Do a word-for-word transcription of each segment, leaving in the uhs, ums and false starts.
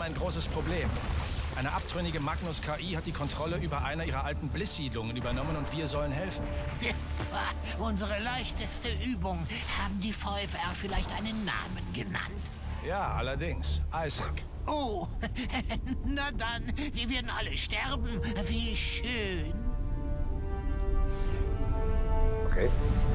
ein großes Problem. Eine abtrünnige Magnus-K I hat die Kontrolle über eine ihrer alten Bliss-Siedlungen übernommen und wir sollen helfen. Unsere leichteste Übung. Haben die V F R vielleicht einen Namen genannt? Ja, allerdings. Isaac. Oh, na dann, wir werden alle sterben. Wie schön. Okay.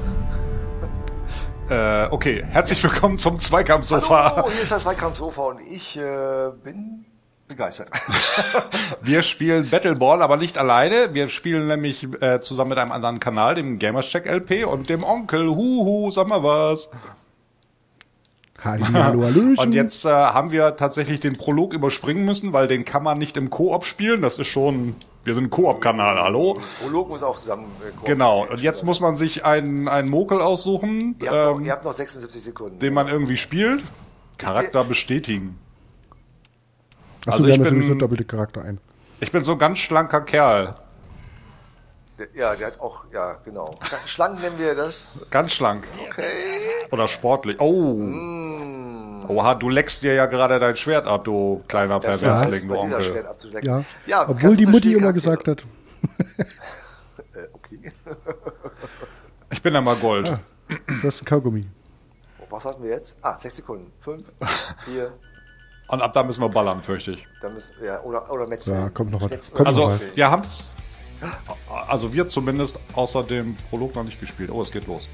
Äh, okay. Herzlich willkommen zum Zweikampfsofa. Hallo, hier ist das Zweikampfsofa und ich äh, bin begeistert. Wir spielen Battleball, aber nicht alleine. Wir spielen nämlich äh, zusammen mit einem anderen Kanal, dem Gamerscheck L P und dem Onkel. Huhu, sag mal was. Hallo, hallo, hallo. Und jetzt äh, haben wir tatsächlich den Prolog überspringen müssen, weil den kann man nicht im Koop spielen. Das ist schon... Wir sind ein Koop-Kanal, hallo? Prolog muss auch zusammen... Äh, genau, und jetzt muss man sich einen, einen Mokel aussuchen, ihr, habt noch, ähm, ihr habt noch sechsundsiebzig Sekunden. den man irgendwie spielt. Charakter bestätigen. Achso, Also wir ich haben ja bin- sowieso doppelte Charakter ein. Ich bin so ein ganz schlanker Kerl. Der, ja, der hat auch... Ja, genau. Schlangen nennen wir das. Ganz schlank. Okay. Oder sportlich. Oh. Oha, du leckst dir ja gerade dein Schwert ab, du kleiner Das Perversling, du bei dieser Onkel. Schwert abzulecken. Ja, Ja, obwohl ganz die Mutti immer unterschiedliche gesagt Charaktere. hat, Äh, okay. Ich bin ja mal Gold. Ah. du hast ein Kaugummi. Was hatten wir jetzt? Ah, sechs Sekunden. Fünf, vier, Und ab da müssen wir ballern, fürchte ich. dann müssen ja, oder, oder Metzeln. Ja, kommt noch was. Metzeln. Kommt Also, noch was. wir haben's, also wir zumindest außer dem Prolog noch nicht gespielt. Oh, es geht los.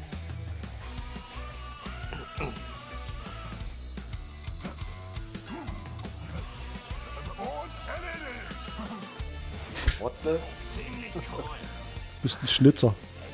What the? Bist ein Schnitzer.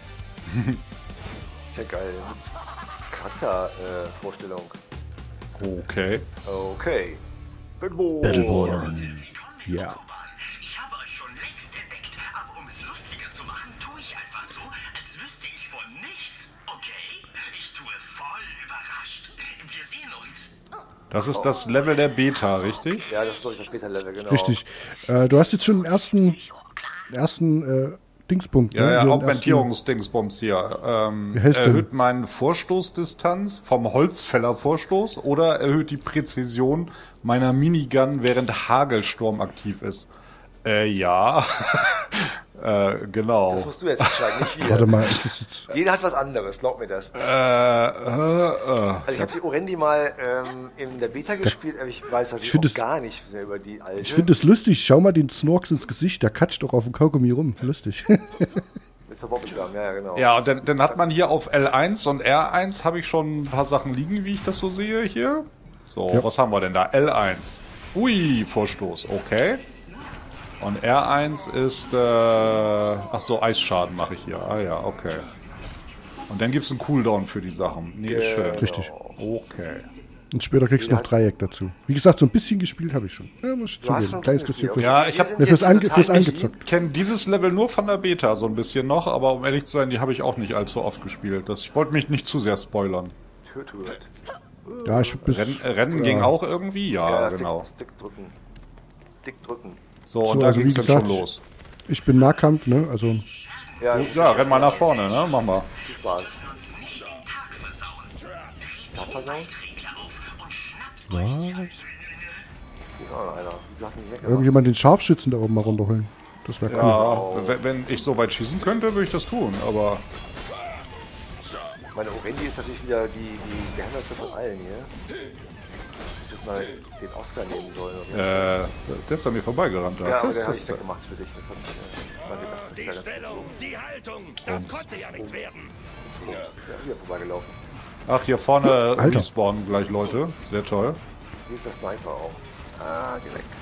Ist ja geil. Charaktervorstellung. Äh, Vorstellung. Okay. Okay. Battleball. Battleball. Ja. Ich habe euch schon längst entdeckt, aber um es lustiger zu machen, tue ich einfach so, als wüsste ich von nichts. Okay? Ich tue voll überrascht. Wir sehen uns. Das ist das Level der Beta, richtig? Ja, das ist glaube ich das Beta-Level, genau. Richtig. Äh, du hast jetzt schon den ersten, ersten äh, Dingspunkt. Ja, ne? ja, Hier den Augmentierungsdingsbums hier. Ähm, Wie heißt der? erhöht meinen Vorstoßdistanz vom Holzfäller-Vorstoß oder erhöht die Präzision meiner Minigun, während Hagelsturm aktiv ist. Äh, ja. äh, genau. Das musst du jetzt entscheiden, nicht wir. ersten- Warte mal, ist das jetzt. Jeder hat was anderes, glaub mir das. Äh, äh, äh. Also ich habe die Orendi mal ähm, in der Beta gespielt, aber ich weiß natürlich find auch es- gar nicht mehr über die alte. Ich finde es lustig. Schau mal den Snorks ins Gesicht. Der katscht doch auf dem Kaugummi rum. Lustig. Ist doch Bobbelgram, ja, ja, genau. Ja, und dann, dann hat man hier auf L eins und R eins habe ich schon ein paar Sachen liegen, wie ich das so sehe hier. So, Ja. was haben wir denn da? L eins. Ui, Vorstoß, okay. Und R eins ist, äh, ach so, Eisschaden mache ich hier. Ah ja, okay. Und dann gibt es einen Cooldown für die Sachen. Nee, ist schön. Richtig. Okay. Und später kriegst du noch Dreieck dazu. Wie gesagt, so ein bisschen gespielt habe ich schon. Ja, muss ich Du hast zugeben. schon Ein kleines ein bisschen bisschen fürs, Ja, gespielt. ich hab- Wir sind ja, fürs, jetzt Ange total fürs nicht- Angezockt. Ich kenne dieses Level nur von der Beta so ein bisschen noch, aber um ehrlich zu sein, die habe ich auch nicht allzu oft gespielt. Das, ich wollte mich nicht zu sehr spoilern. Hört, hört. Ja, ich bis, Renn, Rennen ja. ging auch irgendwie? Ja, Ja, genau. Stick, Stick drücken. Stick drücken. So, und So, da also ging es wie dann schon gesagt, los. Ich bin Nahkampf, ne? Also, Ja, Ja, renn mal nach vorne, ne? Mach mal. Viel Spaß. Tag versauen? was? Hier ist auch noch einer. Wieso hast du nicht weggemacht? Irgendjemand den Scharfschützen da oben mal runterholen. Das wäre cool. Ja, wenn- wenn ich so weit schießen könnte, würde ich das tun, aber Meine Orendi ist natürlich wieder die, die geheimste von allen hier. Ich hätte mal den Oscar nehmen sollen. Oder äh, der ist an mir vorbeigerannt. ja, aber das den habe ich ist, weggemacht für dich. Das hat ich mal gedacht. Das Die wäre ganz Stellung, die Haltung, das konnte ja nichts werden. gut. Ja, hier vorbeigelaufen. ach, hier vorne Alter. respawnen gleich Leute. Sehr toll. Hier ist der Sniper auch. Ah, geh weg.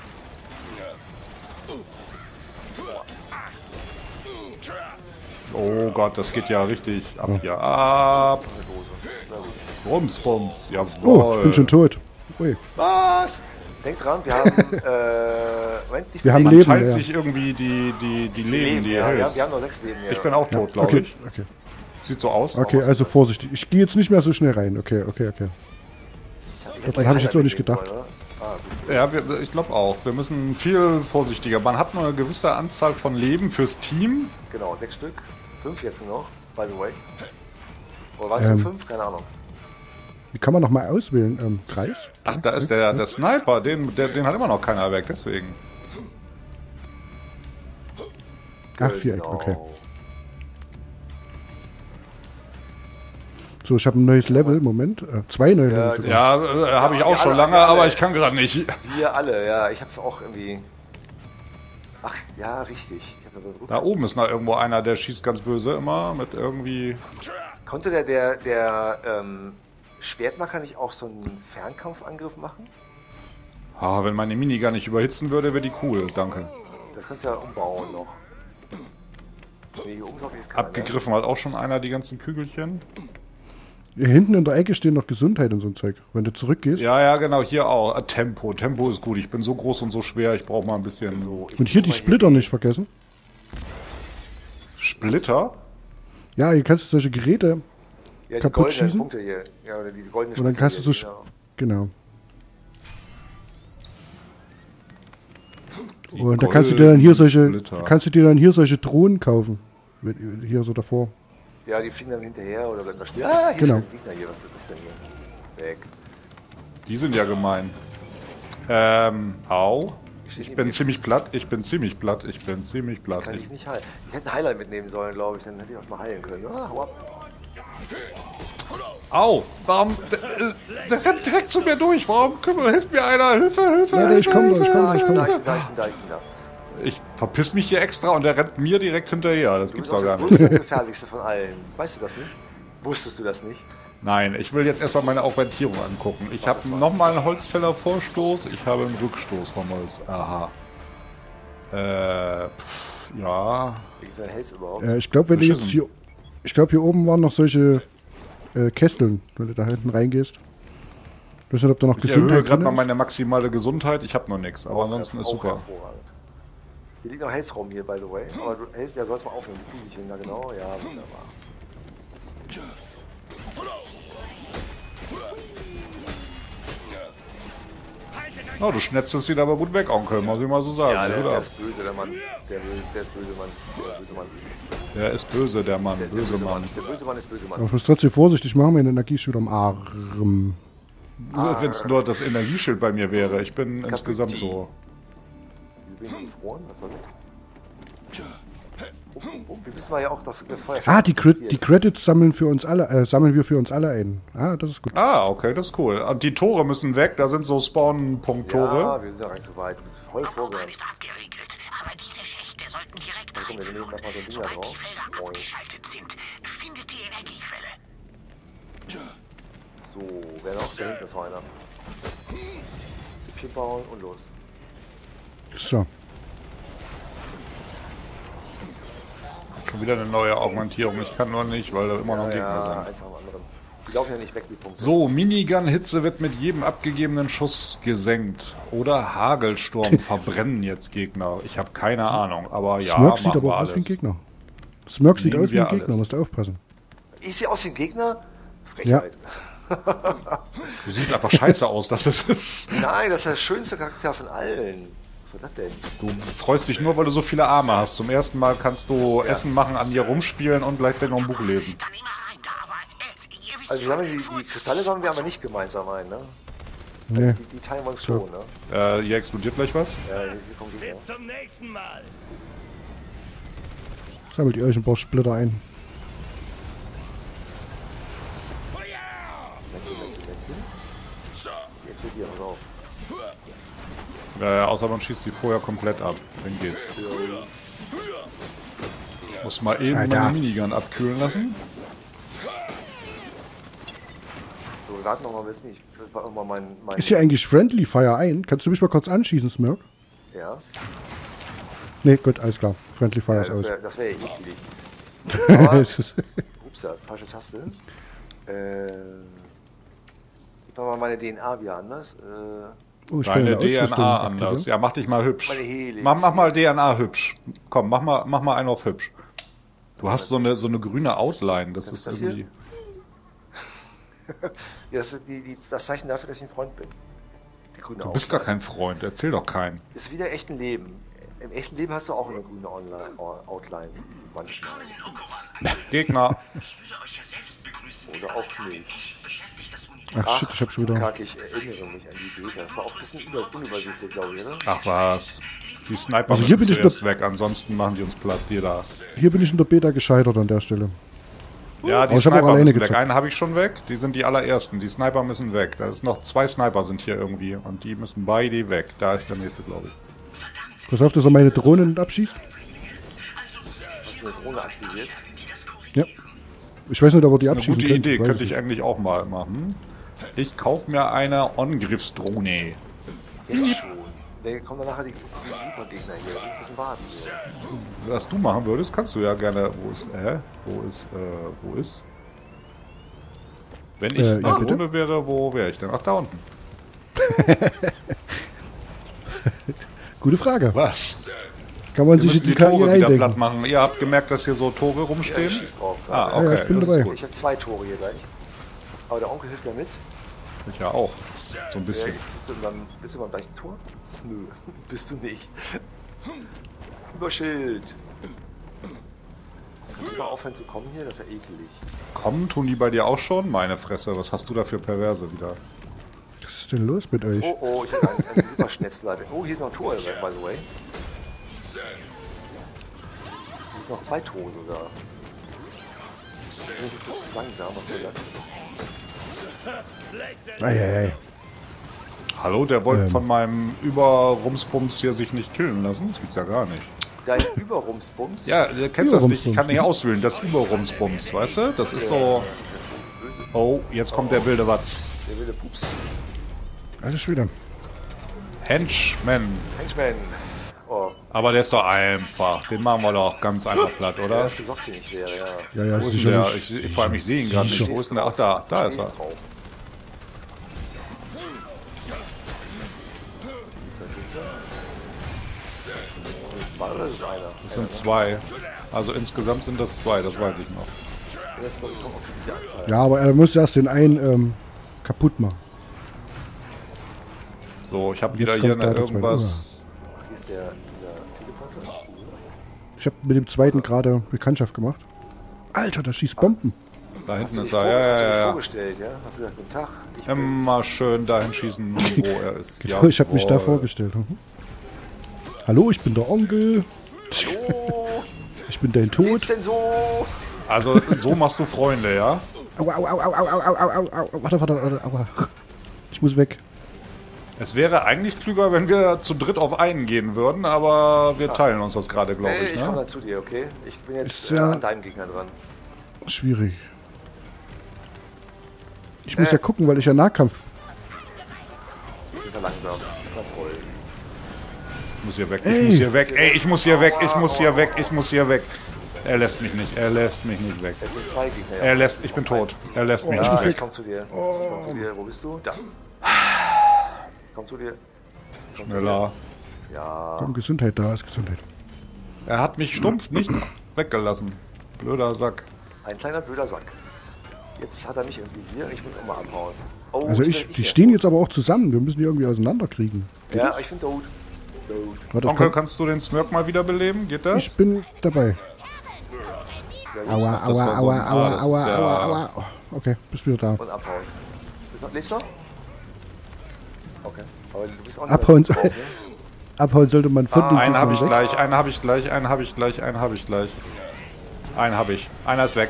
Oh Gott, das geht ja richtig ab hier. Ab. Eine Dose. Na gut. Bums, bums. Ja, Oh, ich bin schon tot. Ui. Was? Denkt dran, wir haben, äh, Moment, nicht Wir haben belegt. Leben, teilt ja. sich irgendwie die, die, die Leben, Leben, die ja, ihr wir, haben, hält. wir haben noch sechs Leben hier. Ich bin auch tot, glaube Okay, ich. okay. Sieht so aus. Okay, aber- also vorsichtig. Ich gehe jetzt nicht mehr so schnell rein. Okay, okay, okay. Daran habe ich jetzt auch nicht gedacht. Ah, gut. Ja, wir, ich glaube auch. Wir müssen viel vorsichtiger. Man hat nur eine gewisse Anzahl von Leben fürs Team. Genau, sechs Stück. Fünf jetzt nur noch, by the way. Oder war es Ähm. nur fünf? Keine Ahnung. Wie kann man nochmal auswählen? Ähm, Kreis? Ach, da ist der, der Sniper. Den, der, den hat immer noch keiner weg, deswegen. Ach, Viereck, Genau. okay. So, ich habe ein neues Level. Moment. Äh, zwei neue Ja, Level. Ja, äh, habe ich auch Ja, schon alle, lange, alle. aber ich kann gerade nicht. Wir alle, ja. Ich hab's auch irgendwie... Ach, ja, richtig. Ich hab da so einen Rücken- Da oben ist noch irgendwo einer, der schießt ganz böse immer mit irgendwie... Konnte der, der, der ähm, Schwertmacher nicht auch so einen Fernkampfangriff machen? Ah, wenn meine Mini gar nicht überhitzen würde, wäre die cool. Danke. Das kannst du ja umbauen noch. Nee, hier oben ist auch jetzt keiner, ne? Abgegriffen hat auch schon einer die ganzen Kügelchen. Hier hinten in der Ecke stehen noch Gesundheit und so ein Zeug. Wenn du zurückgehst. Ja, ja, genau, hier auch. Ah, Tempo. Tempo ist gut. Ich bin so groß und so schwer, ich brauche mal ein bisschen so. Ich Und hier guck die mal Splitter nicht vergessen. Splitter. Ja, hier kannst du solche Geräte Ja, die kaputt goldenen schießen. Punkte hier. Ja, oder die goldenen Und dann Splitter kannst du so... hier, sch- genau. Genau. Die Und da kannst du dir dann hier solche... Splitter. Da kannst du dir dann hier solche Drohnen kaufen. Mit- Hier so davor. Ja, die fliegen dann hinterher oder bleiben da stehen. Ah, hier Genau. ist ein Gegner hier. Was ist das denn hier? Weg. Die sind ja gemein. Ähm, au. Ich Ich bin ziemlich platt, ich bin ziemlich platt, ich bin ziemlich platt. Kann Ich, ich nicht heilen. Ich hätte einen Heiler mitnehmen sollen, glaube ich. Dann hätte ich auch mal heilen können. Ah, hau ab. au! Warum? Der, der rennt direkt zu mir durch. Warum? Kümmere, hilft mir einer! Hilfe, Hilfe! Ja, Hilfe, ich komm Hilfe, da, ich komm da, Hilfe, ich komm da. Da, ich Hilfe. bin da, ich bin da, ich bin da. Ich verpiss mich hier extra und der rennt mir direkt hinterher. Das Du gibt's bist auch doch gar der nicht. größte und gefährlichste von allen. Weißt du das nicht? Wusstest du das nicht? Nein, ich will jetzt erstmal meine Augmentierung angucken. Ich habe nochmal einen Holzfäller-Vorstoß, ich habe einen Rückstoß vom Holz. Aha. Äh, pff, ja. Wie gesagt, hältst du überhaupt? Äh, ich glaube, wenn du jetzt Beschissen. hier... Ich glaube, hier oben waren noch solche äh, Kesseln, wenn du da hinten reingehst. Ich weiß nicht, ob da noch Ich erhöhe Gesundheit gerade drin mal ist. meine maximale Gesundheit. Ich habe noch nichts, aber ansonsten ist Auch super. hervorragend. Hier liegt noch Helsraum hier, by the way. Aber du hältst, ja, sollst mal aufnehmen. Wie krieg ich hin? Na genau, ja, wunderbar. Oh, du schnetzelst ihn aber gut weg, Onkel, muss ich mal so sagen. Ja, der, Hut der ab. ist böse, der Mann. Der, bö- der ist böse Mann. Der böse Mann. Der ist böse, der Mann. Der Böse Mann. Der böse Mann ist böse Mann. Aber ich muss trotzdem vorsichtig machen, wenn Energieschuh am Arm. Wenn es nur das Energieschild bei mir wäre. Ich bin insgesamt so. Wir bin gefroren, was soll das? Oh, oh, wir wissen ja auch, dass wir vorher... Ah, die, Cred die Credits sammeln für uns alle, äh, sammeln wir für uns alle ein. Ah, das ist gut. Ah, okay, das ist cool. Und die Tore müssen weg, da sind so Spawn-Punkt-Tore. Ja, wir sind ja gar nicht so weit. Du bist voll Autobahn vorgerannt. ist abgeriegelt, aber diese Schächte sollten direkt komm, wir nehmen reinführen. noch mal so ein Ding da Sobald drauf. die Felder Moin. abgeschaltet sind, findet die Energiequelle. So, wer noch? Da hinten ist noch einer. Tippchen bauen und los. So. Schon wieder eine neue Augmentierung. Ich kann nur nicht, weil da immer noch Ja, Gegner ja, sind. eins nach dem anderen. Die laufen ja nicht weg, die Punkte. So, Minigun-Hitze wird mit jedem abgegebenen Schuss gesenkt. Oder Hagelsturm verbrennen jetzt Gegner. Ich habe keine Ahnung, aber ja, Smirk sieht machen aber wir aus wie ein alles. Gegner. Smirk sieht Nehmen aus wie ein wir Gegner, alles. musst du aufpassen. Ich sehe aus wie ein Gegner? Frechheit. Du siehst einfach scheiße aus, das ist. Nein, das ist der schönste Charakter von allen. Was soll das denn? Du freust dich nur, weil du so viele Arme hast. Zum ersten Mal kannst du Essen machen, an dir rumspielen und gleichzeitig noch ein Buch lesen. Dann immer rein da, aber äh, ihr wisst Also wir schon, sammeln die, die Kristalle sammeln wir aber nicht gemeinsam ein, ne? Nee. Die, die teilen wir uns schon, ne? Äh, hier explodiert gleich was. Ja, hier, hier kommt die. Bis zum nächsten Mal. Sammelt ihr euch ein paar Splitter ein. Metzel, Metzel, Metzel. Jetzt wird hier, pass auf. Äh, außer man schießt die vorher komplett ab. Dann geht's. Muss mal eben Alter. meine Minigun abkühlen lassen. So, wir warten noch mal ein bisschen. Ich will noch mal mein, mein Ist hier eigentlich Friendly Fire ein? Kannst du mich mal kurz anschießen, Smirk? Ja, Nee, gut, alles klar. Friendly Fire ja ist das aus. wäre das wär ja eklig. Aber, Das ist- ups, ja, falsche Taste. Äh, gib mal meine D N A wieder anders. Äh, oh, ich kann Deine eine D N Ausrüstung A abgeben. anders. Ja, mach dich mal hübsch. Meine Helix. Mach, mach mal D N A hübsch. Komm, mach mal, mach mal einen auf hübsch. Du hast so eine, so eine grüne Outline. Das ist das hier? irgendwie. ja, das ist die, die, das Zeichen dafür, dass ich ein Freund bin. Die grüne Du bist gar kein Freund. Erzähl doch keinen. Ist wie der echten Leben. Im echten Leben hast du auch eine grüne Online Outline. Manchmal. Gegner. Ich würde euch ja selbst begrüßen. Oder auch nicht. Beschäftigt das Universum Ach shit, ich hab schon wieder... Kack, ich erinnere mich an die Beta. Das war auch ein bisschen über, unübersichtlich, glaube ich, oder? Ach was. Die Sniper Also hier müssen bin ich zuerst weg, ansonsten machen die uns platt. Jeder. Hier bin ich in der Beta gescheitert an der Stelle. Ja, die Aber ich hab auch Sniper alleine müssen weg. gezockt. Einen habe ich schon weg. Die sind die allerersten. Die Sniper müssen weg. Da ist noch zwei Sniper sind hier irgendwie. Und die müssen beide weg. Da ist der nächste, glaube ich. Pass auf, dass er meine Drohnen abschießt. Hast du eine Drohne aktiviert? Ja. Ich weiß nicht, ob er die Eine abschießen gute könnte. Idee. Weiß Könnte ich ich eigentlich auch mal machen. Ich kaufe mir eine Angriffsdrohne. Jetzt schon. Da kommen dann nachher die Hypergegner hier. Wir müssen warten hier. Was du machen würdest, kannst du ja gerne. Wo ist, äh, wo ist, äh, wo ist? Wenn ich Äh, eine ja, bitte? Drohne wäre, wo wäre ich denn? Ach, da unten. Gute Frage. Was? Kann man Wir sich müssen in die die K I Tore wieder platt eindenken? machen. Ihr habt gemerkt, dass hier so Tore Ja, rumstehen? ich schieß drauf. Ah, gerade. okay, Ja, ich bin das dabei. ist gut. Ich habe zwei Tore hier gleich. Aber der Onkel hilft ja mit. Ich ja auch. So ein Ja, bisschen. bist, du beim, bist du beim gleichen Tor? Nö, bist du nicht. Über Schild. Kannst du mal aufhören zu kommen hier? Das ist ja eklig. Kommen tun die bei dir auch schon? Meine Fresse, was hast du da für Perverse wieder? Was ist denn los mit euch? Oh, oh, ich habe einen, einen Überschnetzler. Oh, hier ist noch ein Tor, by the way. Hier sind noch zwei Tore sogar. Langsam, was soll das? Eieiei. Hallo, der wollte Ähm. von meinem Überrumsbums hier sich nicht killen lassen? Das gibt's ja gar nicht. Dein Überrumsbums? Ja, du kennst das nicht. Ich Überrumsbums. kann nicht auswählen. Das Überrumsbums, weißt du? Das ist so... Oh, jetzt kommt der wilde Watz. Der wilde Pups. Alles wieder. Henchman. Henchman. Oh, Aber der ist doch einfach. Den machen wir doch ganz einfach platt, ja, oder? das Gesocks hier nicht wäre, ja. Ja, ja, Wo ist denn der? sicherlich. Ich, ich, vor allem, ich sehe ihn gerade nicht. Wo ist denn der? Ach, da. Da ist er. Stehst drauf. Ist er, ist er? Ist es zwei oder ist es einer? Das sind zwei. Also insgesamt sind das zwei, das weiß ich noch. Der ist, glaube ich, auch Spielanzahl. Ja, aber er muss erst den einen ähm, kaputt machen. So, ich habe Jetzt wieder hier kommt da eine der zweite irgendwas... Hier ist der, der Teleporter. Ich habe mit dem zweiten gerade Bekanntschaft gemacht. Alter, der schießt Bomben. Da Hast hinten du ist dich, er. vor, Ja, hast du ja, dich ja. vorgestellt, ja? Hast du gesagt, guten Tag, ich bin's. Immer schön dahin schießen, wo er ist. Genau, ich habe mich da Jawohl. vorgestellt. Mhm. Hallo, ich bin der Onkel. Oh, Ich bin dein geht's Tod. denn so? Also, so machst du Freunde, ja? Aua, aua, aua, aua, aua, aua, aua, aua. Warte, warte, warte, aua. Ich muss weg. Es wäre eigentlich klüger, wenn wir zu dritt auf einen gehen würden, aber wir teilen uns das gerade, glaube Hey, ich, ich komme ne? dann zu dir, okay? Ich bin jetzt Ist äh, ja- an deinem Gegner dran. Schwierig. Ich muss Äh. ja gucken, weil ich ja Nahkampf... Ich bin langsam. Na toll. Ich muss hier weg, ich Ey. muss hier weg, ey, ich muss hier weg, ich muss hier weg, ich muss hier weg. Er lässt mich nicht, er lässt mich nicht weg. Es sind zwei Gegner. Er lässt, ich bin tot. Er lässt mich Ja, nicht ich weg. komm zu dir. Ich komm zu dir. Wo bist du? Da. Komm zu dir. Komm zu Schneller. dir. Ja. Komm, Gesundheit, da ist Gesundheit. Er hat mich stumpf nicht weggelassen. Blöder Sack. Ein kleiner blöder Sack. Jetzt hat er mich im Visier und ich muss auch mal abhauen. Oh, Also bin ich, die erst stehen tot. jetzt aber auch zusammen. Wir müssen die irgendwie auseinanderkriegen. Ja, ich bin tot. Tot. Warte, ich, Onkel, kann, kannst du den Smirk mal wiederbeleben? Geht das? ich bin dabei. Ja, gut. Aua, das war aua, so ein- aua, ah, aua, das ist aua, der- aua, aua. Oh, okay, bist wieder da. Und abhauen. Bist noch, lebst du noch? Okay. Aber du bist auch nicht Abhauen, mehr drauf, ne? abhauen sollte man von Ah, den Einen habe ich weg. gleich, einen habe ich gleich, einen habe ich gleich, einen habe ich gleich. Einen habe ich. Einer ist weg.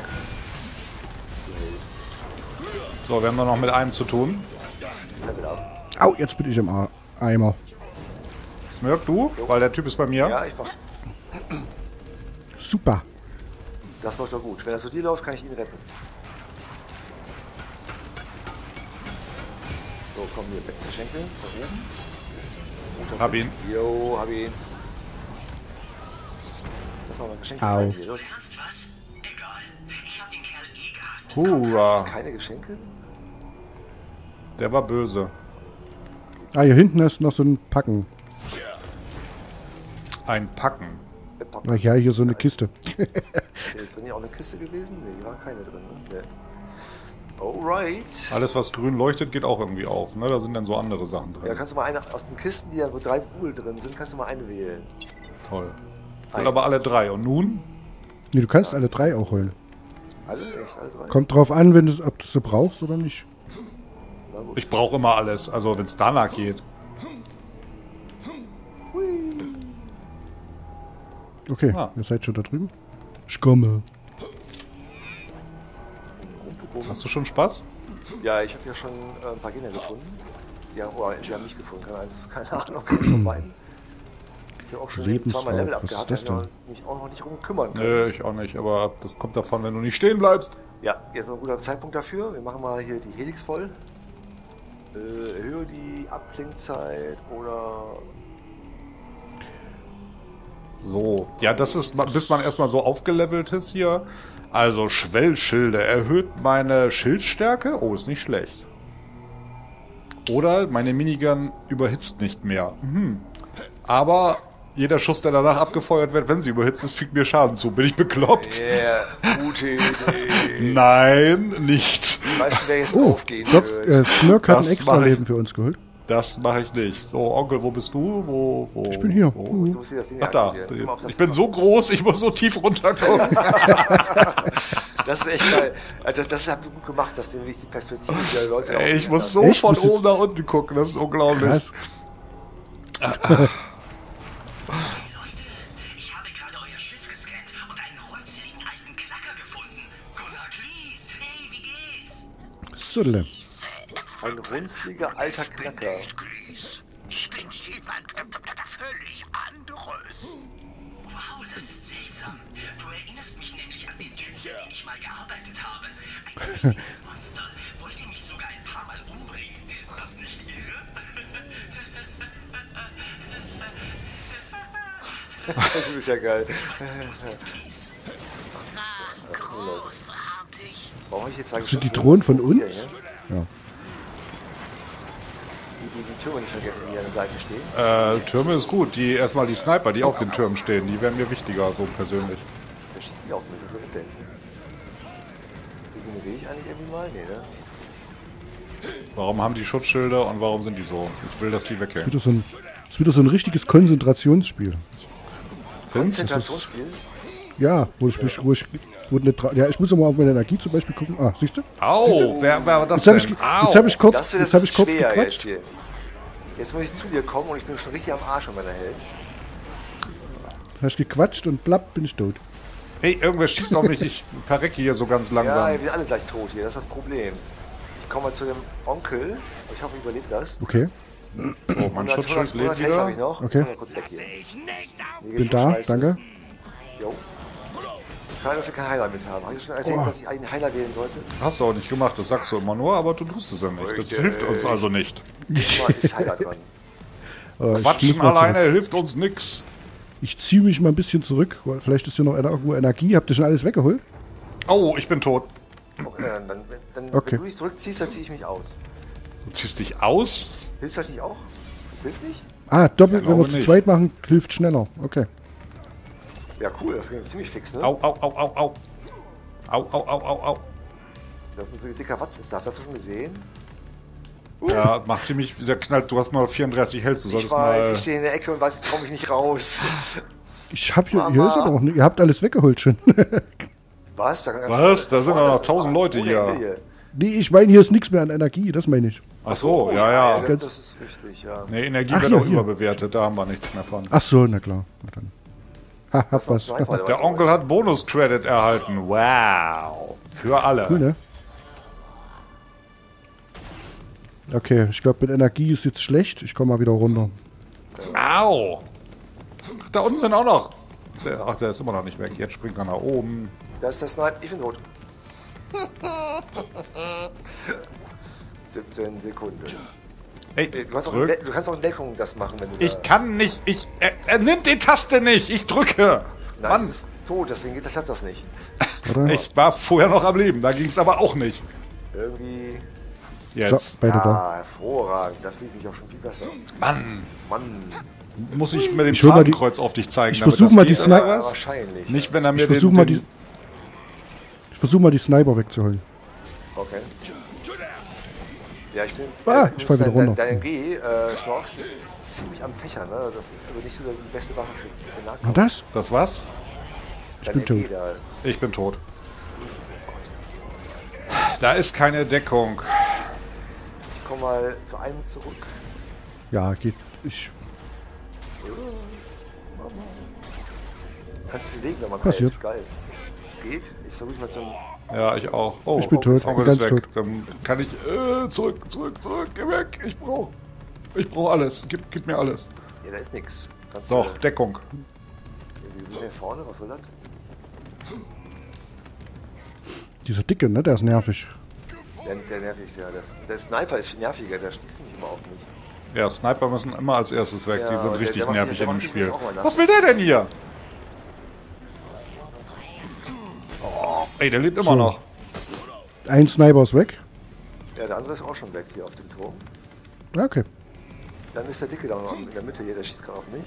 So, wir haben nur noch mit einem zu tun. Level up. Au, jetzt bin ich im A- Eimer. Smirk, du? Weil der Typ ist bei mir. Ja, ich mach's. Super. Das läuft doch gut. Wenn er zu dir läuft, kann ich ihn retten. So, komm hier, weg. Geschenke. Von oben. Guter Hab Blitz. ihn. Jo, hab ihn. Das war mal Geschenke. Au. sein hier. Los. Sonst was? Egal. Ich hab den Kerl eh gehasst. Hurra. Keine Geschenke? Der war böse. Ah, hier hinten ist noch so ein Packen. Ein Packen. Äh, Pack- Ach ja, hier so eine Kiste. Ist drin ja auch eine Kiste gewesen? Nee, hier war keine drin. Ne? Nee. Alright. Alles, was grün leuchtet, geht auch irgendwie auf. Ne? Da sind dann so andere Sachen Ja, drin. kannst du mal eine aus den Kisten, die ja wo drei Buhl drin sind, kannst du mal eine wählen. Toll. Ich will aber alle drei. Und nun? Nee, du kannst alle drei auch holen. Alle? Echt? Alle drei? Kommt drauf an, wenn du, ob du sie brauchst oder nicht. Ich brauche immer alles, also wenn es danach geht. Okay, Ah. ihr seid schon da drüben. Ich komme. Hast du schon Spaß? Ja, ich habe ja schon äh, ein paar Gegner gefunden. Die haben, oh, die haben mich gefunden, keine, also, keine Ahnung, keine von beiden. Ich habe auch schon Lebensraum, zweimal Level was ist abgehabt, das hab denn? mich auch noch nicht drum kümmern können. Nö, ich auch nicht, aber das kommt davon, wenn du nicht stehen bleibst. Ja, jetzt noch ein guter Zeitpunkt dafür. Wir machen mal hier die Helix voll. Äh, erhöhe die Abklingzeit oder... So, ja, das ist, bis man erstmal so aufgelevelt ist hier. Also Schwellschilde erhöht meine Schildstärke. Oh, ist nicht schlecht. Oder meine Minigun überhitzt nicht mehr. Hm. Aber jeder Schuss, der danach abgefeuert wird, wenn sie überhitzt ist, fügt mir Schaden zu. Bin ich bekloppt? Yeah, gute Idee. Nein, nicht. Ich weiß schon, wer jetzt Oh, aufgehen Doc, wird. äh, Smirk hat Das ein extra mach ich. Leben für uns geholt. Das mache ich nicht. So, Onkel, wo bist du? Wo, wo? Ich bin hier. Wo? Du musst hier das Ding Ach da. aktivieren. Immer auf das Ich bin so groß, ich muss so tief runterkommen. Das ist echt geil. Das, das habt ihr gut gemacht, dass du nämlich die Perspektive der Leute Ey, ich auch muss so Echt? von Musst du- oben nach unten gucken. Das ist unglaublich. Krass. Leute, ich habe gerade euer Schiff gescannt und einen runzeligen alten Klacker gefunden. Gunnar Klies, hey, wie geht's? Sudle. Ein runzliger alter Knacker. Ich bin jemand völlig anderes. Wow, das ist seltsam. Du erinnerst mich nämlich an den Typen, mit dem ich mal gearbeitet habe. Ein richtiges Monster. Wollte mich sogar ein paar Mal umbringen. Ist das nicht irre? Das ist ja geil. Na, großartig. Warum habe ich jetzt zwei Sind die Geschütze? Drohnen von Hier, uns? hier. Ja. Die, die, die Türme nicht vergessen, die an der Seite stehen. Äh, Türme ist gut. Die erstmal die Sniper, die auf den Türmen stehen, die wären mir wichtiger, so persönlich. Da schießen die auf mich, das ist so mitdenken. Ignoriere ich eigentlich irgendwie mal? Nee, ne? Warum haben die Schutzschilde und warum sind die so? Ich will, dass die Ist weggehen. wieder so ein, ist wieder so ein richtiges Konzentrationsspiel. Konzentrationsspiel? Ja, wo ich mich, wo ich, wo nicht, dra- ja, ich muss immer auf meine Energie zum Beispiel gucken. Ah, siehst du? Au, wer, wer war das Jetzt habe ich, denn? ge- Au. jetzt hab ich kurz, Das wird jetzt habe ich kurz schwer jetzt gequatscht. hier. Jetzt muss ich zu dir kommen und ich bin schon richtig am Arsch von meiner Held. Hast gequatscht und plapp, bin ich tot. Hey, irgendwer schießt auf mich. Ich verrecke hier so ganz Ja, langsam. wir sind alle gleich tot hier, das ist das Problem. Ich komme mal zu dem Onkel. Ich hoffe, ich überlebe das. Okay, Oh, mein hundert, Schutzschild hundert, lebt hundert Health habe ich wieder. noch. Okay. Ich bin mal kurz weg hier. Mir bin geht's da, scheiße. danke. Jo. Schade, dass wir keinen Heiler mit haben. Habe ich schon erzählt, Oh. dass ich einen Heiler wählen sollte? Hast du auch nicht gemacht, das sagst du immer nur, aber du tust es ja nicht. Das Richtig. hilft uns also nicht. Diesmal ist Heiler dran. Aber ich muss Quatschen mal alleine zurück. hilft uns nix. Ich ziehe mich mal ein bisschen zurück, weil vielleicht ist hier noch einer- irgendwo Energie. Habt ihr schon alles weggeholt? Oh, ich bin tot. Okay, dann, dann, dann Okay. wenn du dich zurückziehst, dann ziehe ich mich aus. Du ziehst dich aus? Hilft das nicht auch? Das hilft nicht? Ah, doppelt, Ich wenn wir glaube zu nicht. zweit machen, hilft schneller. Okay. Ja, cool, das ging ziemlich fix, ne? Au, au, au, au, au. Au, au, au, au, au. Das ist so ein dicker Watz ist das. Hast du schon gesehen? Ja, macht ziemlich, der knallt, du hast nur vierunddreißig Hältst, du Ich solltest weiß, mal... ich stehe in der Ecke und weiß, ich komme mich nicht raus. Ich hab hier, Mama. hier ist aber auch nicht. Ihr habt alles weggeholt schon. Was? Da, Was? Da sind vorne doch noch ist- tausend Leute ohne hier. Ende hier. Nee, ich meine, hier ist nichts mehr an Energie, das meine ich. Ach so, ja, ja. Das, das ist richtig, ja. Nee, Energie Ach, wird hier, auch hier. überbewertet, da haben wir nichts mehr von. Ach so, na klar. Na dann. Ha, hab Das war was. Sniper, der Der war Onkel hat Bonus-Credit erhalten. Wow. Für alle. Cool, ne? Okay, ich glaube, mit Energie ist jetzt schlecht. Ich komme mal wieder runter. Au. Ach, da unten sind auch noch. Der, ach, der ist immer noch nicht weg. Jetzt springt er nach oben. Da ist der Sniper. Ich bin tot. siebzehn Sekunden. Ey, Du kannst, auch, drück. du kannst auch in Deckung das machen, wenn du Ich da... kann nicht. Ich. Er, er nimmt die Taste nicht. Ich drücke. Nein, du Mann. bist tot, deswegen geht das, klappt das nicht. Oder? Ich war vorher noch am Leben. Da ging es aber auch nicht. Irgendwie... Jetzt. So, beide da. Ah, hervorragend. Das fühlt mich auch schon viel besser. Mann. Mann. Muss ich mit dem Ich hol mal die- Fadenkreuz auf dich zeigen? ich damit versuch das mal die geht, oder Sniper- was? wahrscheinlich. Nicht, wenn er mir Ich den, versuche mal den, die. Ich versuche mal die Sniper wegzuholen. Okay. Ja, ich bin... Ah, äh, ich fall wieder dein, runter. Dein M G, äh, Snorks, ist ziemlich am Fächern, ne? Das ist aber nicht so die beste Waffe für, für Nahkampf. Und das? Das was? Dein bin M G tot. da. Ich bin tot. Da ist keine Deckung. Ich komme mal zu einem zurück. Ja, geht. Ich. Kannst dich bewegen, wenn man Passiert. heilt. Geil. Es geht. Ich versuche mal zum... Ja, ich auch. Oh, Ich bin oh, tot, Onkel ganz ist weg. tot. Dann kann ich... Äh, zurück, zurück, zurück. Geh weg. Ich brauch... Ich brauch alles. Gib, gib mir alles. Ja, da ist nix. Kannst Doch, du... Deckung. Wir sind hier vorne, was soll das? Dieser Dicke, ne? Der ist nervig. Der, der nervig, ja. Das, der Sniper ist viel nerviger, der schießt nicht immer auf mich. Ja, Sniper müssen immer als erstes weg. Ja, Die sind der- richtig der macht nervig sich- der in dem macht sich Spiel. jetzt auch mal nass. Was will der denn hier? Oh, ey, der lebt immer So. noch. Ein Sniper ist weg. Ja, der andere ist auch schon weg hier auf dem Turm. Ja, okay. Dann ist der Dicke da noch in der Mitte hier, der schießt gerade auf mich.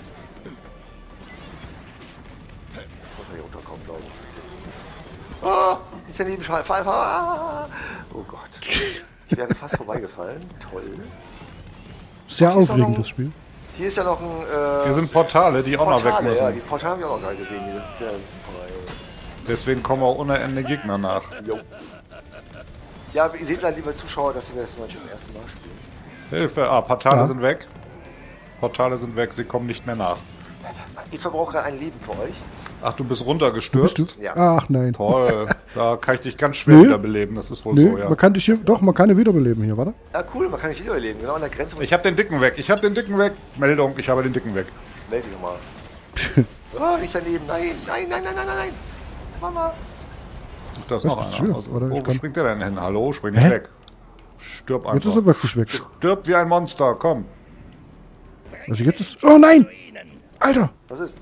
Ich muss mal hier runterkommen, glaube ich. Ah, ist der Nebenschall. Fall, fall, ah. Oh Gott. Ich wäre fast vorbeigefallen. Toll. Sehr Ach, hier ist auch aufregend, noch- das Spiel. Hier ist ja noch ein... Äh, Hier sind Portale, die auch noch weg Portale, müssen. ja, die Portale habe ich auch noch gerade gesehen. Das ist ja super, ey. Deswegen kommen auch ohne Ende Gegner nach. Jo. Ja, aber ihr seht leider, liebe Zuschauer, dass wir das mal zum ersten Mal spielen. Hilfe. Ah, Portale Ja. sind weg. Portale sind weg, sie kommen nicht mehr nach. Ich verbrauche ein Leben für euch. Ach, du bist Bist runtergestürzt? du? Ja. Ach nein. Toll. Da kann ich dich ganz schwer Nö. wiederbeleben, das ist wohl Nö, so, ja. man kann dich hier. Doch, man kann ihn wiederbeleben hier, warte. Ja, cool, man kann nicht wiederleben. Genau an der Grenze. Ich hab den Dicken weg, ich hab den Dicken weg. Meldung, ich habe den Dicken weg. Meld dich nochmal. Oh, nicht daneben. Nein, nein, nein, nein, nein, nein, nein. Mama. Ach, da ist Was noch bist einer. du? Also, Warte, wo ich kann- springt der denn hin? Hallo, spring nicht Hä? weg. Stirb einfach. Jetzt ist er wirklich weg. Stirb wie ein Monster, komm. Also jetzt ist. Oh nein! Alter! Was ist?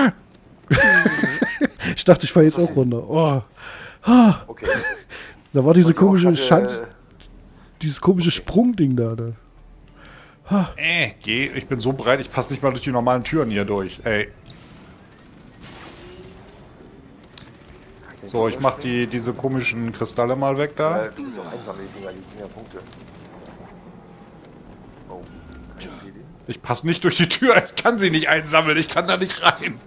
Ich dachte, ich falle jetzt auch runter. Oh. Okay. Da war diese Und sie auch komische gerade, Schanze, dieses komische Sprungding da. da. Äh, geh, ich bin so breit, ich passe nicht mal durch die normalen Türen hier durch. Ey. So, ich mach die, diese komischen Kristalle mal weg da. Äh, du bist auch einsam, die Dinger, die Dinger Punkte. Oh, keine Idee. Ich passe nicht durch die Tür, ich kann sie nicht einsammeln, ich kann da nicht rein.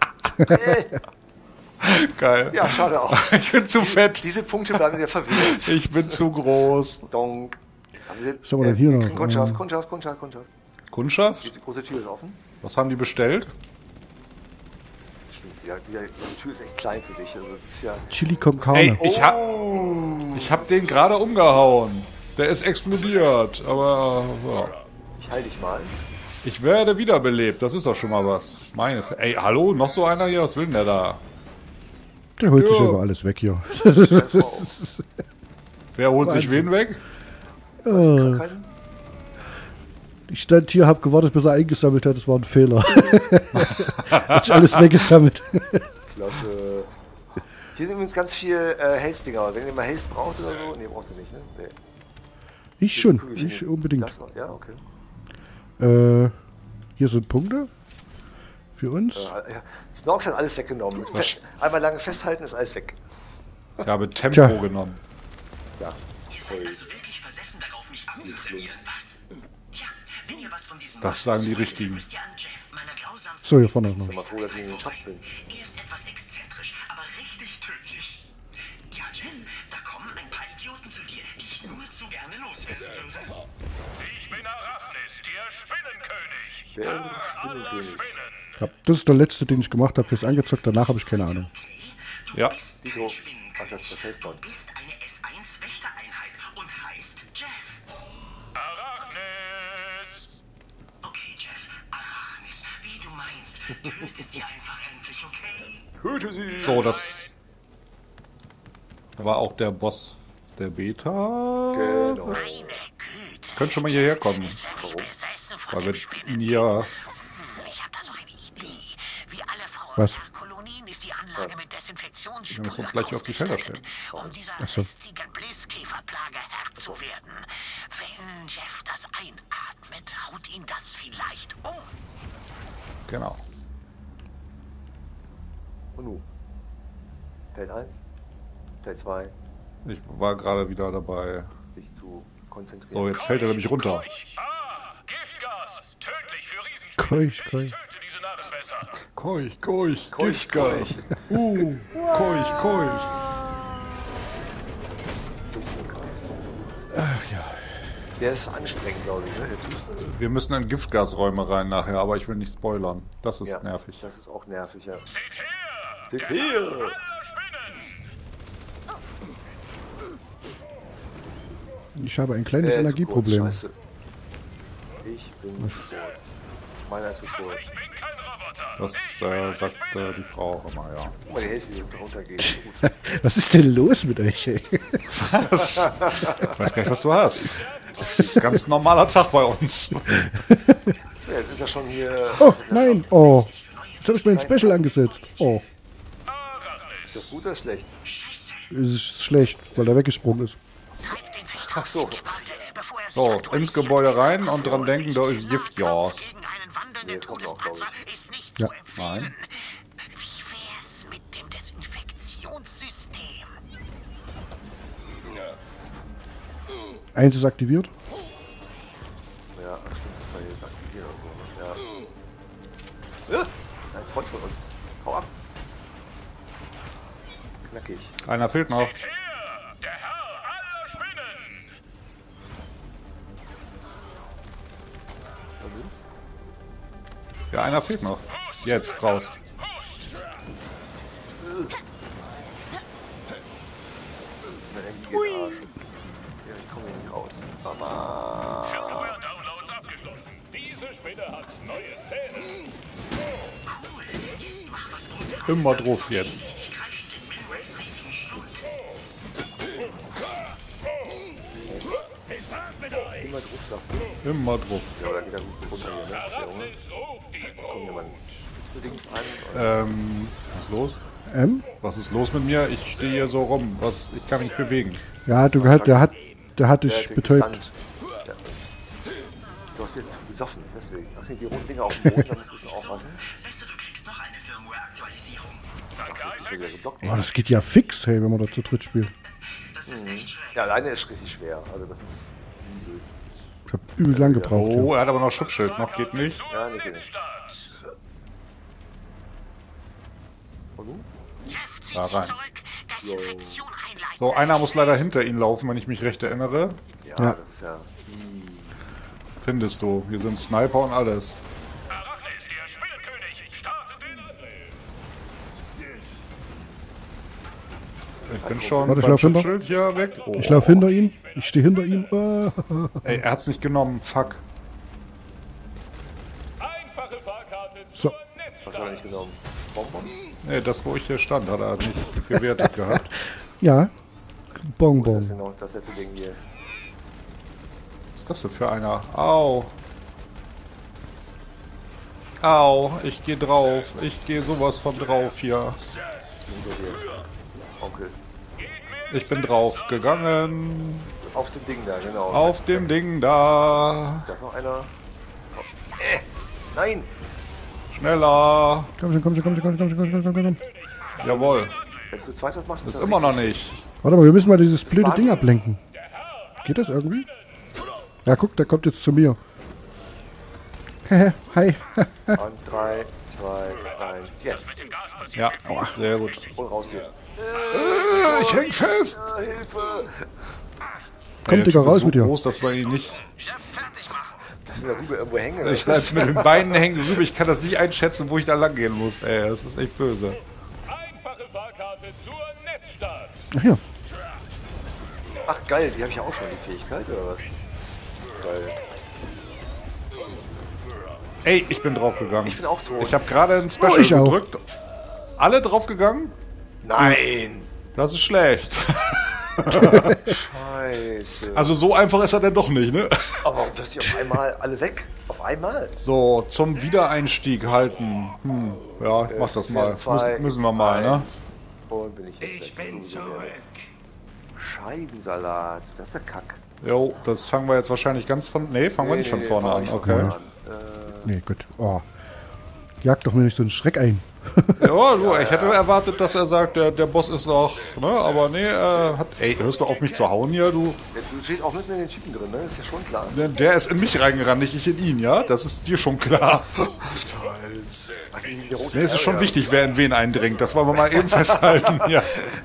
Geil. Ja, schade auch. Ich bin zu fett. Diese Punkte bleiben sehr verwirrt. Ich bin zu groß. Donk. Haben Sie, Was haben wir denn hier noch? Kundschaft, Äh, Kundschaft, Kundschaft, Kundschaft. Kundschaft? Die große Tür ist offen. Was haben die bestellt? Stimmt, ja, die, die Tür ist echt klein für dich. Also, ist ja, Chili con Carne. Ey, ich hab, ich hab den gerade umgehauen. Der ist explodiert, aber ja. ich halte dich mal. Ich werde wiederbelebt, das ist doch schon mal was. Meine F Ey, hallo, noch so einer hier? Was will denn der da? Der holt sich Ja. aber alles weg hier. Oh, Wer holt sich wen weg? Äh, kein, ich stand hier, hab gewartet, bis er eingesammelt hat. Das war ein Fehler. Hat sich alles weggesammelt. klasse. Hier sind übrigens ganz viel äh, Haze-Dinger. Wenn ihr mal Haze braucht oder so. Nee, braucht ihr nicht, ne? Nee. Ich schon. Kügelchen. Ich unbedingt. Das noch, ja, okay. Äh, hier sind Punkte. Für uns. Äh, ja. Snorks hat alles weggenommen. Fest, einmal lange festhalten ist alles weg. Ich habe Tempo Tja. genommen. Ja. Ihr seid also wirklich versessen darauf, mich abzuservieren, was? Tja, wenn ihr was von diesem Das sagen die Richtigen. müsst ihr an Jeff, meiner grausamsten So, hier vorne noch. Ich bin mal froh, dass ich in den Shop bin. Er ist etwas exzentrisch, aber richtig tödlich. Ja, Jeff, da kommen ein paar Idioten zu dir, die ich nur zu gerne loswerden würde. Ich bin Arachnis, der Spinnenkönig. Der Herr aller Spinnenkönig. Spinnen. Ja, das ist der letzte, den ich gemacht habe fürs angezockt. Danach habe ich keine Ahnung. Du Ja. bist Dito. ein Spinnenkönig. Ach, das ist das Safeboard. Du bist eine S eins Wächtereinheit und heißt Jeff. Arachnis. Okay, Jeff, Arachnis, wie du meinst. Töte sie einfach endlich, okay? Töte sie! So, das war auch der Boss der Beta. Genau. Meine Güte. Könnt schon mal hierher kommen. Ist wirklich besessen von Weil dem wir Spinnen. ja. Ich habe da so eine Idee. Wie alle Was? V R-Kolonien ist die Anlage mit Desinfektionsspuren Wir müssen uns gleich auf die Felder stellen. um dieser Ach so. lästigen Blisskäferplage Herr zu werden. Wenn Jeff das einatmet, haut ihn das vielleicht um. Genau. Und nu? Feld eins, Feld zwei, Ich war gerade wieder dabei. sich zu konzentrieren. So, jetzt fällt er nämlich runter. Ah, Giftgas. Tödlich für Riesenspinnen. Keuch, keuch. Töte diese Narrenwässer. Keuch, keuch, Keuch, Giftgas. Uh, keuch, keuch. Der ist anstrengend, glaube ich. Ne? Wir müssen in Giftgasräume rein nachher, aber ich will nicht spoilern. Das ist Ja, nervig. Das ist auch nervig, ja. Seht her! Seht Der her! Herr aller Spinnen! Ich habe ein kleines Äh, zu Energieproblem. kurz, scheiße. Ich bin zu kurz. Meiner ist zu kurz. Ich bin kein Roboter! Das äh, sagt äh, die Frau auch immer, ja. Guck mal, die Hälfte, die runtergeht. Gut. Was ist denn los mit euch, ey? Was? Ich weiß gar nicht, was du hast. Das ist ein ganz normaler Tag bei uns. Ja, jetzt ist er schon hier. Oh, nein. Oh. Jetzt habe ich mein Special angesetzt. Oh. Ist das gut oder schlecht? Es ist schlecht, weil der weggesprungen ist. Ach so. So, ins Gebäude rein und dran denken, da ist Giftgas. Gegen einen wandelnden Nee, kommt auch, Todespanzer ist nicht Ja. zu empfehlen. Nein. Wie wär's mit dem Desinfektionssystem? Eins ist aktiviert. Ja, stimmt, das war jetzt aktiviert oder so. Ne? Ja. Ein Freund von uns. Hau ab. Knackig. Einer fehlt noch. Seht her! Der Herr aller Spinnen! Ja, einer fehlt noch. Jetzt, raus. Ui. Ja, ich komme hier nicht raus. Mama. Firmware-Downloads abgeschlossen. Diese Spinne hat neue Zähne. Immer drauf jetzt. Immer drauf, sagst du. Immer drauf. Ja, aber da geht er gut runter hier, ne? Der Junge. Arachnis ruft die Guck mir Brut. mal Spitzenlinks an. Ähm, was ist los? M? Was ist los mit mir? Ich stehe hier so rum. Was? Ich kann mich bewegen. Ja, du gehört, der hat, der hat Der dich hat den betäubt. gestunt. Ja. Du hast jetzt gesoffen, deswegen. Ach nee, die roten Dinger auf dem Boden, da musst du ein bisschen aufpassen. Weißt du, du kriegst noch eine Firmware-Aktualisierung. Danke, Das ist Isaac. wieder geblockt. Oh, das geht ja fix, hey, wenn man da zu dritt spielt. Das ist echt schwer. Ja, alleine ist richtig schwer. Also das ist übelst. Ich hab übel lang gebraucht. Oh, er hat aber noch Schutzschild. Noch geht nicht. Ja, nee, geht nicht. Start. Und nun? Jeff, zieh Da sie rein. zurück. Desinfektion einleiten. So, einer muss leider hinter ihn laufen, wenn ich mich recht erinnere. Ja, Ja. das ist ja mies. Findest du. Hier sind Sniper und alles. Arachnis, der Spinnenkönig, startet den Angriff. Ich bin schon Warte, ich beim lauf hinter. Schutzschild hier weg. Oh. Ich laufe hinter ihm. Ich stehe hinter ihm. Äh, Ey, er hat's nicht genommen. Fuck. Einfache Fahrkarte So. zur Was hat er nicht Netzstart. genommen? Bonbon? Nee, das, wo ich hier stand, hat er nicht gewertet gehabt. ja. Das ist Bonbon. genau das letzte Ding hier. Was ist das denn für einer? Au. Au, ich gehe drauf. Ich gehe sowas von drauf hier. Hinter dir. Onkel. Ich bin drauf gegangen. Auf dem Ding da, genau. Auf dem Ding da. Da ist noch einer. Oh. Äh, nein! Schneller. Komm schon, komm schon, komm schon, komm schon, komm schon, komm schon, komm schon. Jawohl. Wenn du zu zweit das machst, Ist immer noch nicht. Warte mal, wir müssen mal dieses blöde Ding ablenken. Geht das irgendwie? Ja, guck, der kommt jetzt zu mir. Hehe, hi. Und drei, zwei, eins, jetzt. Ja, sehr gut. Hol raus hier. Ich häng fest. Ah, Hilfe! Komm, Der Digga, Typ ist raus so mit dir. groß, dass man ihn nicht... Chef, fertig machen. Dass wir da rüber irgendwo hängen. Ich weiß, mit den Beinen hängen rüber. Ich kann das nicht einschätzen, wo ich da lang gehen muss. Ey, das ist echt böse. Einfache Fahrkarte zur Netzstart. Ach ja. Ach geil, die habe ich ja auch schon, die Fähigkeit, oder was? Geil. Ey, ich bin draufgegangen. Ich bin auch tot. Ich habe gerade ein Special Oh, ich auch. gedrückt. Alle draufgegangen? Nein! Das ist schlecht. Scheiße. Also so einfach ist er denn doch nicht, ne? Aber warum dass die auf einmal alle weg? Auf einmal? So, zum Wiedereinstieg halten. Hm, ja, ich mach das mal. Zwei, Müssen, müssen wir mal, ne? eins. Und bin ich jetzt Ich weg. bin So, zurück. Scheibensalat. Das ist der Kack. Jo, das fangen wir jetzt wahrscheinlich ganz von... Nee, fangen wir nicht von Nee, vorne fang an, nicht von okay. vorne an. Nee, gut. Oh. Jag doch mir nicht so einen Schreck ein. Ja, du, ich hätte erwartet, dass er sagt, der, der Boss ist noch, ne, aber nee, äh, hat, ey, hörst du auf mich zu hauen hier, du? Ja, du stehst auch mitten in den Typen drin, ne? Ist ja schon klar. Der, der ist in mich reingerannt, nicht ich in ihn, ja? Das ist dir schon klar. Ach, die rote Nee, es ist schon Area. wichtig, wer in wen eindringt, das wollen wir mal eben festhalten, ja.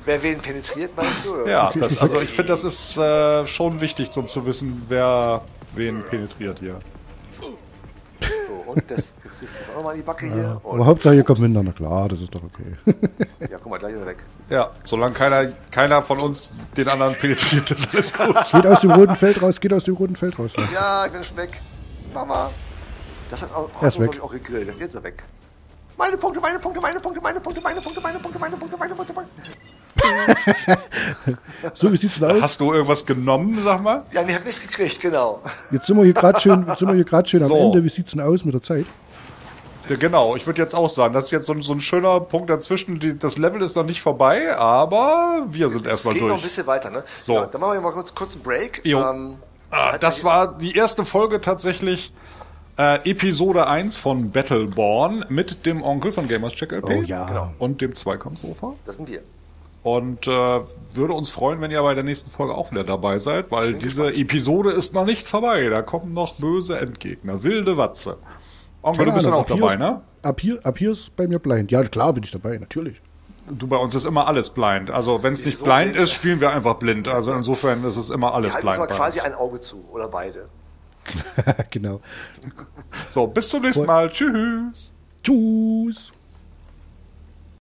Wer wen penetriert, meinst du? Oder? Ja, das, also ich finde, das ist äh, schon wichtig, um zu wissen, wer wen penetriert hier. So, und das, das ist auch nochmal in die Backe hier. Und Aber Hauptsache, ihr kommt miteinander klar, das ist doch okay. ja, guck mal, gleich ist er weg. Ja, solange keiner, keiner von uns den anderen penetriert, ist alles gut. Geht aus dem roten Feld raus, geht aus dem roten Feld raus. Ja. Ja, ich bin schon weg. Mama. Das hat auch, Er ist hat uns, weg. glaub ich, auch gegrillt. Jetzt ist er weg. Meine Punkte, meine Punkte, meine Punkte, meine Punkte, meine Punkte, meine Punkte, meine Punkte, meine Punkte, meine Punkte. So, wie sieht's denn aus? Hast du irgendwas genommen, sag mal? Ja, nee, hab nichts gekriegt, genau. Jetzt sind wir hier gerade schön, jetzt sind wir hier gerade schön am So. Ende. Wie sieht's denn aus mit der Zeit? Ja, genau, ich würde jetzt auch sagen, das ist jetzt so, ein- so ein schöner Punkt dazwischen. Die, das Level ist noch nicht vorbei, aber wir sind Es erstmal geht noch ein durch. bisschen weiter, ne? So. Ja, dann machen wir mal kurz, kurz einen Break. Jo. Ähm, Ah, das war die erste Folge tatsächlich, äh, Episode eins von Battleborn mit dem Onkel von Gamers Check L P. Oh ja. Genau. Und dem Zweikampfsofa. das sind wir. Und äh, würde uns freuen, wenn ihr bei der nächsten Folge auch wieder dabei seid, weil diese Episode ist noch nicht vorbei. Da kommen noch böse Endgegner. Wilde Watze. Onkel, du bist dann Ahnung, auch ab dabei, hier ne? Ist, ab, hier, ab hier ist bei mir blind. Ja, klar bin ich dabei, natürlich. Du, bei uns ist immer alles blind. Also wenn es nicht so blind blind? ist, spielen wir einfach blind. Also insofern ist es immer Wir alles halten uns blind. mal bei quasi uns. ein Auge zu. Oder beide. Genau. So, bis zum nächsten Mal. Tschüss. Tschüss.